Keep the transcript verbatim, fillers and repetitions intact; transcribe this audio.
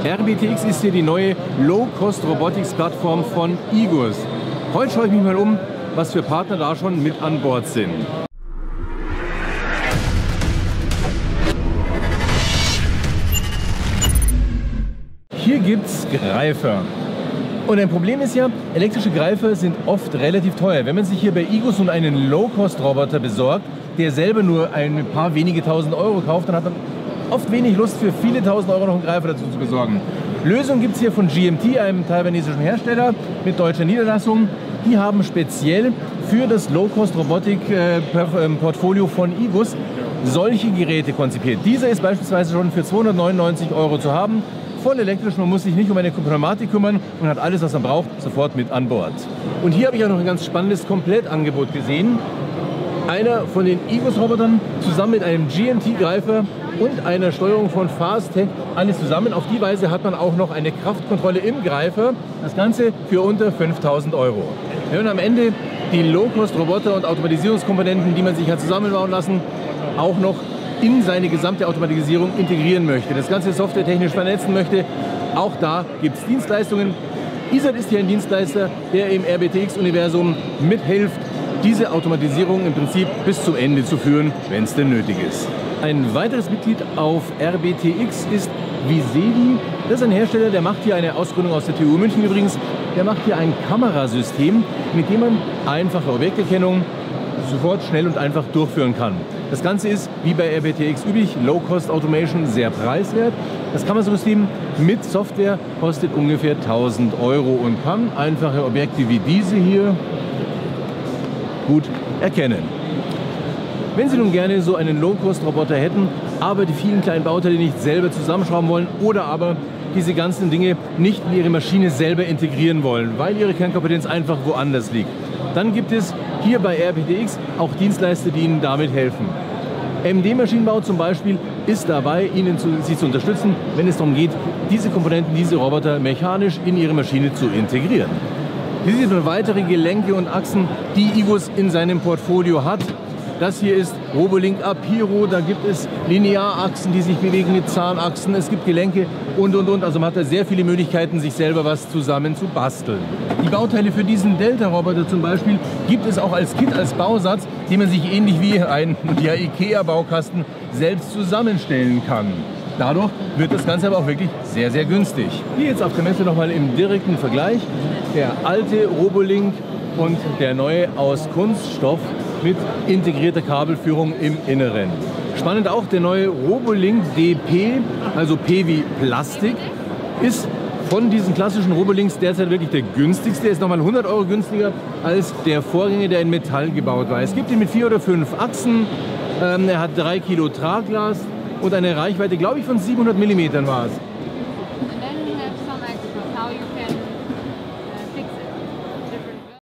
R B T X ist hier die neue Low-Cost-Robotics-Plattform von IGUS. Heute schaue ich mich mal um, was für Partner da schon mit an Bord sind. Hier gibt es Greifer. Und ein Problem ist ja, elektrische Greifer sind oft relativ teuer. Wenn man sich hier bei IGUS nun einen Low-Cost-Roboter besorgt, der selber nur ein paar wenige tausend Euro kauft, dann hat man oft wenig Lust, für viele tausend Euro noch einen Greifer dazu zu besorgen. Lösung gibt es hier von G M T, einem taiwanesischen Hersteller mit deutscher Niederlassung. Die haben speziell für das Low-Cost-Robotik-Portfolio von IGUS solche Geräte konzipiert. Dieser ist beispielsweise schon für zweihundertneunundneunzig Euro zu haben. Voll elektrisch, man muss sich nicht um eine Pneumatik kümmern und hat alles, was man braucht, sofort mit an Bord. Und hier habe ich auch noch ein ganz spannendes Komplettangebot gesehen. Einer von den IGUS-Robotern zusammen mit einem G M T-Greifer und einer Steuerung von Fastech, alles zusammen. Auf die Weise hat man auch noch eine Kraftkontrolle im Greifer. Das Ganze für unter fünftausend Euro. Wir haben am Ende die Low-Cost-Roboter und Automatisierungskomponenten, die man sich hat zusammenbauen lassen, auch noch in seine gesamte Automatisierung integrieren möchte, das Ganze softwaretechnisch vernetzen möchte. Auch da gibt es Dienstleistungen. I S A T ist hier ein Dienstleister, der im R B T X-Universum mithilft, diese Automatisierung im Prinzip bis zum Ende zu führen, wenn es denn nötig ist. Ein weiteres Mitglied auf R B T X ist Visedi. Das ist ein Hersteller, der macht hier eine Ausgründung aus der T U München übrigens. Der macht hier ein Kamerasystem, mit dem man einfache Objekterkennung sofort schnell und einfach durchführen kann. Das Ganze ist, wie bei R B T X üblich, Low-Cost Automation, sehr preiswert. Das Kamerasystem mit Software kostet ungefähr tausend Euro und kann einfache Objekte wie diese hier gut erkennen. Wenn Sie nun gerne so einen Low-Cost-Roboter hätten, aber die vielen kleinen Bauteile nicht selber zusammenschrauben wollen oder aber diese ganzen Dinge nicht in Ihre Maschine selber integrieren wollen, weil Ihre Kernkompetenz einfach woanders liegt, dann gibt es hier bei R B T X auch Dienstleister, die Ihnen damit helfen. M D Maschinenbau zum Beispiel ist dabei, Ihnen zu, Sie zu unterstützen, wenn es darum geht, diese Komponenten, diese Roboter mechanisch in Ihre Maschine zu integrieren. Hier sieht man weitere Gelenke und Achsen, die IGUS in seinem Portfolio hat. Das hier ist Robolink Apiro, da gibt es Linearachsen, die sich bewegen mit Zahnachsen, es gibt Gelenke und und und. Also man hat da sehr viele Möglichkeiten, sich selber was zusammen zu basteln. Die Bauteile für diesen Delta-Roboter zum Beispiel gibt es auch als Kit, als Bausatz, den man sich ähnlich wie ein ja, IKEA-Baukasten selbst zusammenstellen kann. Dadurch wird das Ganze aber auch wirklich sehr, sehr günstig. Hier jetzt auf der Messe nochmal im direkten Vergleich der alte Robolink und der neue aus Kunststoff mit integrierter Kabelführung im Inneren. Spannend auch, der neue Robolink D P, also P wie Plastik, ist von diesen klassischen Robolinks derzeit wirklich der günstigste. Er ist nochmal hundert Euro günstiger als der Vorgänger, der in Metall gebaut war. Es gibt ihn mit vier oder fünf Achsen, ähm, er hat drei Kilo Traglast und eine Reichweite, glaube ich, von siebenhundert Millimetern war es.